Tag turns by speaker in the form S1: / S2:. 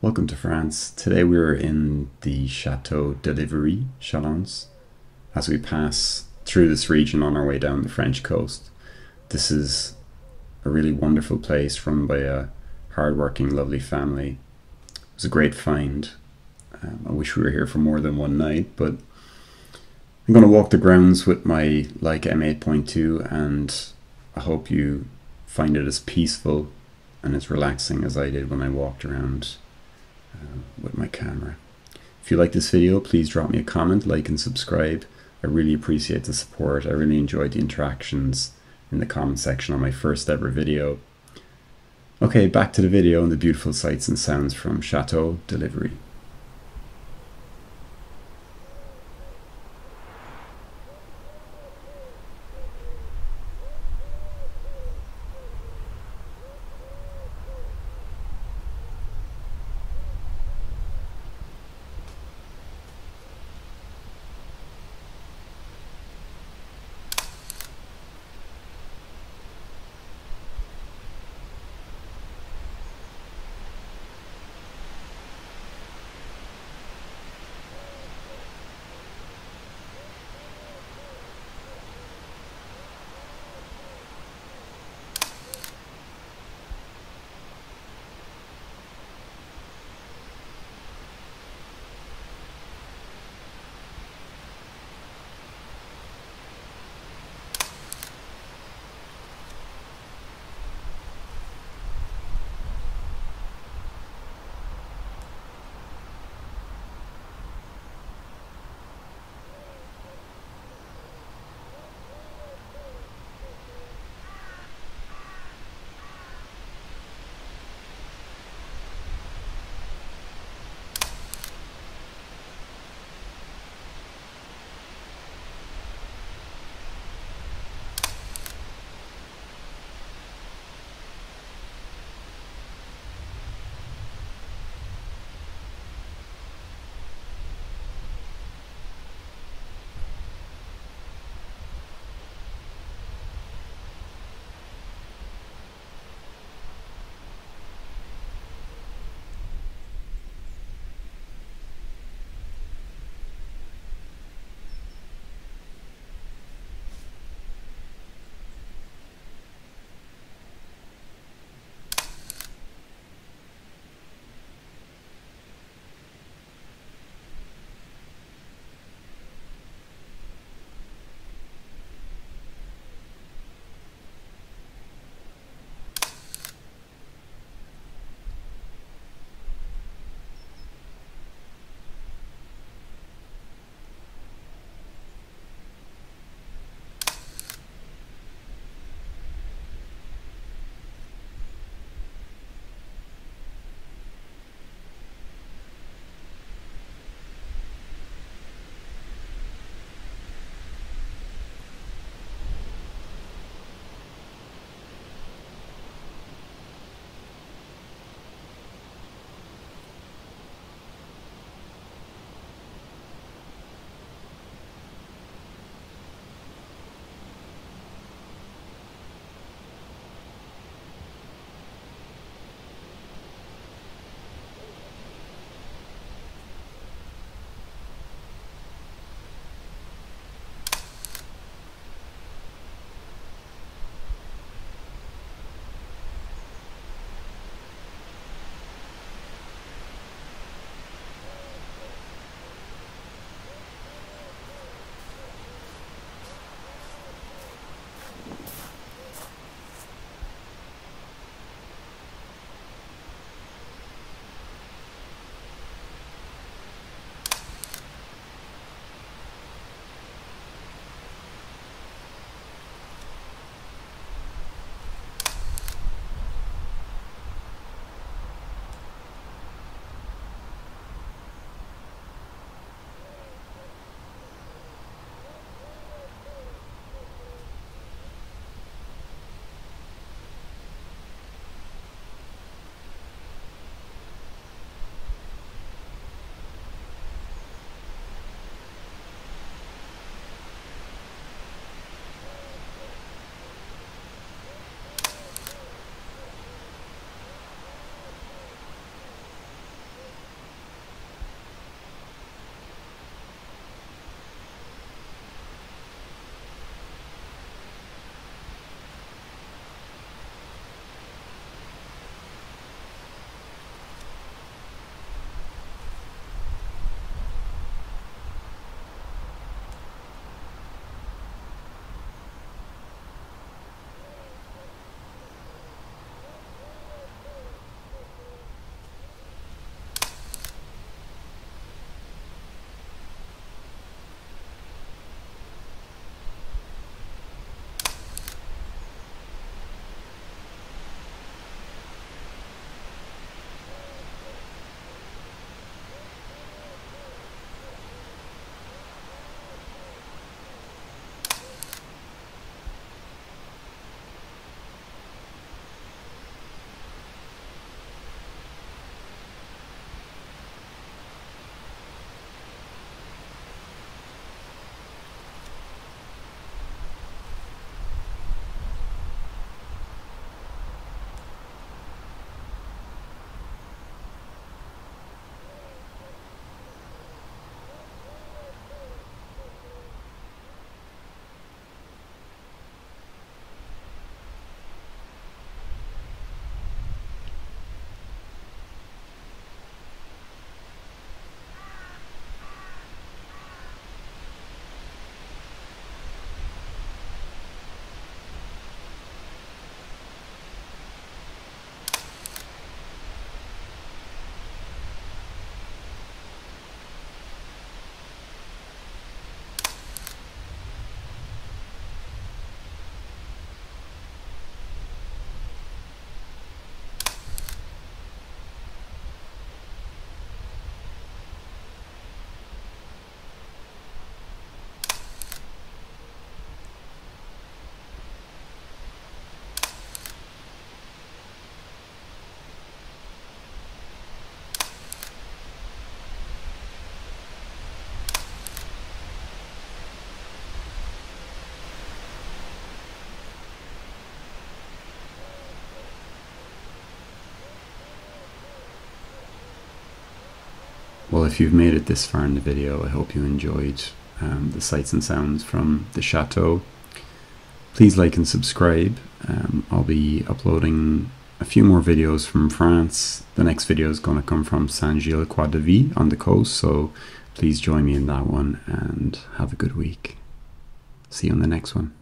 S1: Welcome to France. Today we're in the Chateau de Verie Challans as we pass through this region on our way down the French coast. This is a really wonderful place run by a hard-working, lovely family. It was a great find. I wish we were here for more than one night, but I'm going to walk the grounds with my Leica M8.2 and I hope you find it as peaceful and as relaxing as I did when I walked around with my camera. If you like this video, please drop me a comment, like and subscribe. I really appreciate the support. I really enjoyed the interactions in the comment section on my first ever video. Okay, back to the video and the beautiful sights and sounds from Chateau de Verie. Well, if you've made it this far in the video, I hope you enjoyed the sights and sounds from the Chateau. Please like and subscribe. I'll be uploading a few more videos from France. The next video is going to come from Saint-Gilles-Croix-de-Vie on the coast, so please join me in that one and have a good week. See you on the next one.